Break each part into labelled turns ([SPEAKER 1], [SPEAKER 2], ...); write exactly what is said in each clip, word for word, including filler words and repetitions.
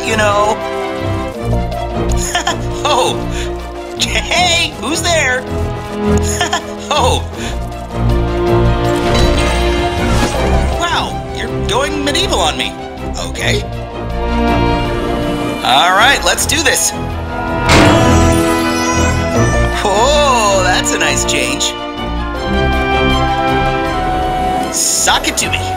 [SPEAKER 1] you know. Oh, hey, who's there? Oh. Wow, you're going medieval on me. Okay. All right, let's do this. Oh, that's a nice change. Sock it to me.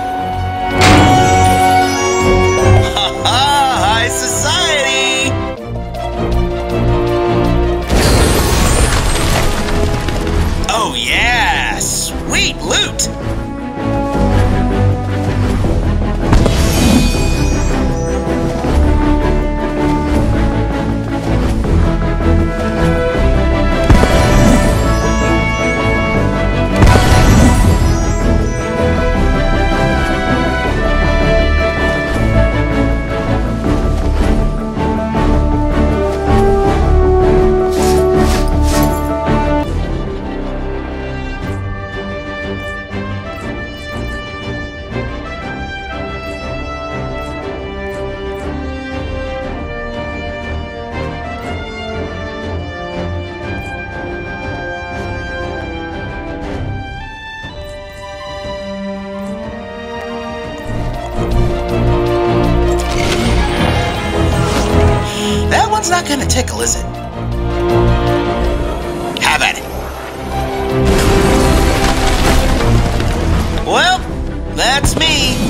[SPEAKER 1] Ha ha, high society. Oh yeah, sweet loot. That one's not gonna tickle, is it? Have at it. Well, that's me.